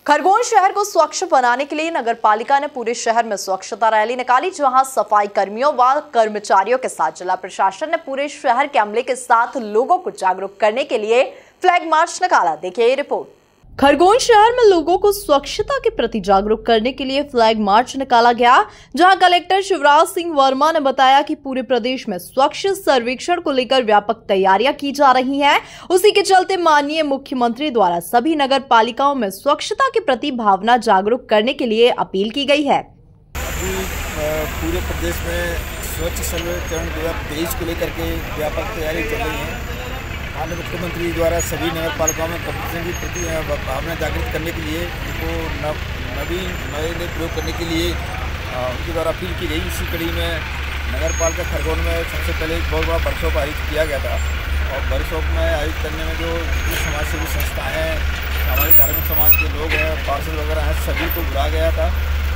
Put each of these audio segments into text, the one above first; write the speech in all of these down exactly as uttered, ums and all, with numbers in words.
खरगोन शहर को स्वच्छ बनाने के लिए नगर पालिका ने पूरे शहर में स्वच्छता रैली निकाली, जहां सफाई कर्मियों व कर्मचारियों के साथ जिला प्रशासन ने पूरे शहर के अमले के साथ लोगों को जागरूक करने के लिए फ्लैग मार्च निकाला। देखिए ये रिपोर्ट। खरगोन शहर में लोगों को स्वच्छता के प्रति जागरूक करने के लिए फ्लैग मार्च निकाला गया, जहां कलेक्टर शिवराज सिंह वर्मा ने बताया कि पूरे प्रदेश में स्वच्छ सर्वेक्षण को लेकर व्यापक तैयारियां की जा रही हैं। उसी के चलते माननीय मुख्यमंत्री द्वारा सभी नगर पालिकाओं में स्वच्छता के प्रति भावना जागरूक करने के लिए अपील की गई है। अभी पूरे प्रदेश में स्वच्छ सर्वेक्षण दो हजार तेईस को लेकर के व्यापक तैयारी चल रही है। माननीय मुख्यमंत्री द्वारा सभी नगर पालिकाओं में कंपटीशन की प्रति भावना जागृत करने के लिए उनको नव नवीन नए नए प्रयोग करने के लिए उनके द्वारा अपील की गई। इसी कड़ी में नगर पालिका खरगोन में सबसे पहले एक बहुत बड़ा वर्कशॉप आयोजित किया गया था और वर्कशॉप में आयोजित करने में जो समाज सेवी संस्थाएँ हैं, हमारे धार्मिक समाज के लोग हैं, पार्षद वगैरह हैं, सभी को बुलाया गया था।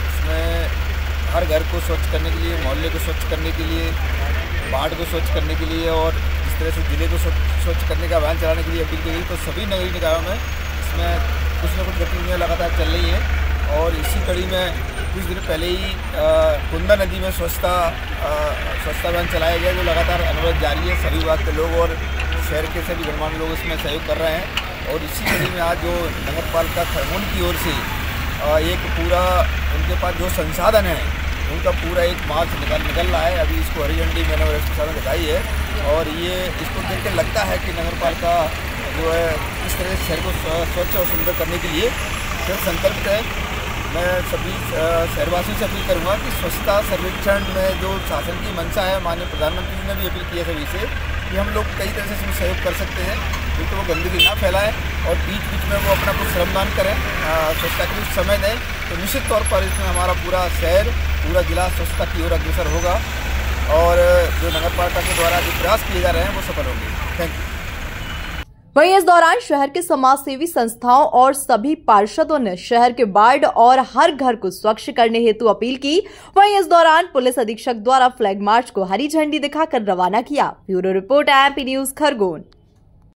इसमें हर घर को स्वच्छ करने के लिए, मोहल्ले को स्वच्छ करने के लिए, वार्ड को स्वच्छ करने के लिए और इस तरह से जिले को स्वच्छ करने का अभियान चलाने के लिए अपील की गई। तो सभी नगरीय निकायों में इसमें कुछ न कुछ गतिविधियाँ लगातार चल रही हैं और इसी कड़ी में कुछ दिन पहले ही कुंदा नदी में स्वच्छता स्वच्छता अभियान चलाया गया, जो लगातार अनुरोध जारी है। सभी विभाग के लोग और शहर के सभी गणमान्य लोग इसमें सहयोग कर रहे हैं और इसी कड़ी में आज जो नगर पालिका खरगोन की ओर से एक पूरा उनके पास जो संसाधन है उनका पूरा एक मार्च निकल निकल रहा है। अभी इसको हरी झंडी मैंने और इसके सामने दिखाई है और ये इसको देख के लगता है कि नगर पालिका जो है इस तरह से शहर को स्वच्छ और सुंदर करने के लिए फिर संकल्पित है। मैं सभी शहरवासियों से अपील करूंगा कि स्वच्छता सर्वेक्षण में जो शासन की मंशा है, माननीय प्रधानमंत्री जी ने भी अपील की है सभी से कि हम लोग कई तरह से इसमें सहयोग कर सकते हैं, क्योंकि वो गंदगी ना फैलाएं और बीच बीच में वो अपना कुछ श्रमदान करें, स्वच्छता के लिए समय दें, तो निश्चित तौर पर इसमें हमारा पूरा शहर, पूरा जिला स्वच्छता की ओर अग्रसर होगा और जो नगर पालिका के द्वारा जो प्रयास किए जा रहे हैं वो सफल होंगे। Thank you. वहीं इस दौरान शहर के समाज सेवी संस्थाओं और सभी पार्षदों ने शहर के वार्ड और हर घर को स्वच्छ करने हेतु अपील की। वहीं इस दौरान पुलिस अधीक्षक द्वारा फ्लैग मार्च को हरी झंडी दिखाकर रवाना किया। Bureau report MP news Khargone.